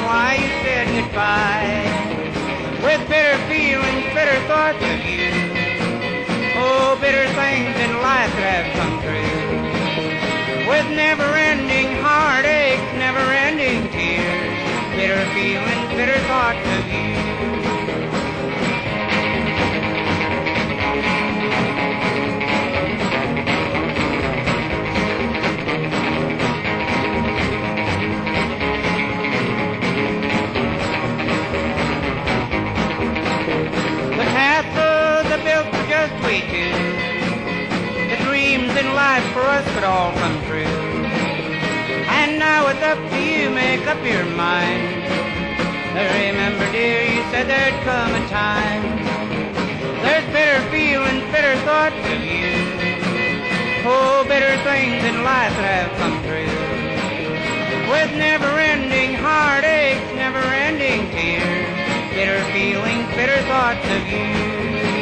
why you said goodbye. With bitter feelings, bitter thoughts of you. Oh, bitter things in life that have come true. With never-ending heartaches, never-ending tears. Bitter feelings, bitter thoughts of you. We two. The dreams in life for us could all come true. And now it's up to you, make up your mind. Remember, dear, you said there'd come a time. There's bitter feelings, bitter thoughts of you. Oh, bitter things in life that have come true. With never-ending heartaches, never-ending tears. Bitter feelings, bitter thoughts of you.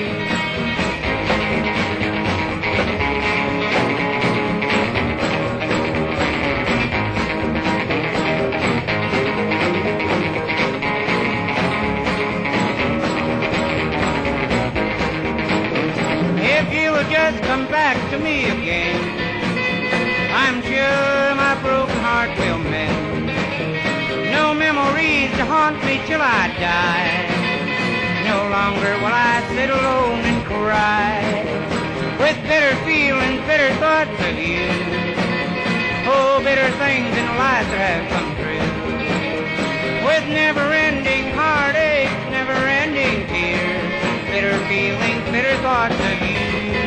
Just come back to me again. I'm sure my broken heart will mend. No memories to haunt me till I die. No longer will I sit alone and cry. With bitter feelings, bitter thoughts of you. Oh, bitter things in life that have come true. With never-ending heartaches, never-ending tears. Bitter feelings, bitter thoughts of you.